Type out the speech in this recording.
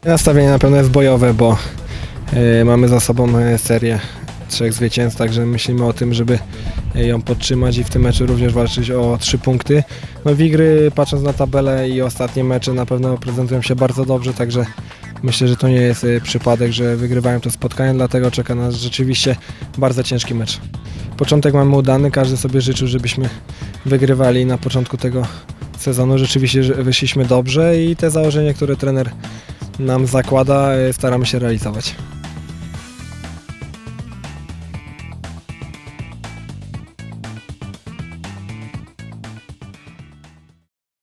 Nastawienie na pewno jest bojowe, bo mamy za sobą serię 3 zwycięstw, także myślimy o tym, żeby ją podtrzymać i w tym meczu również walczyć o 3 punkty. No Wigry, patrząc na tabelę i ostatnie mecze, na pewno prezentują się bardzo dobrze, także myślę, że to nie jest przypadek, że wygrywają to spotkanie, dlatego czeka nas rzeczywiście bardzo ciężki mecz. Początek mamy udany, każdy sobie życzył, żebyśmy wygrywali na początku tego sezonu. Rzeczywiście wyszliśmy dobrze i te założenia, które trener nam zakłada, staramy się realizować.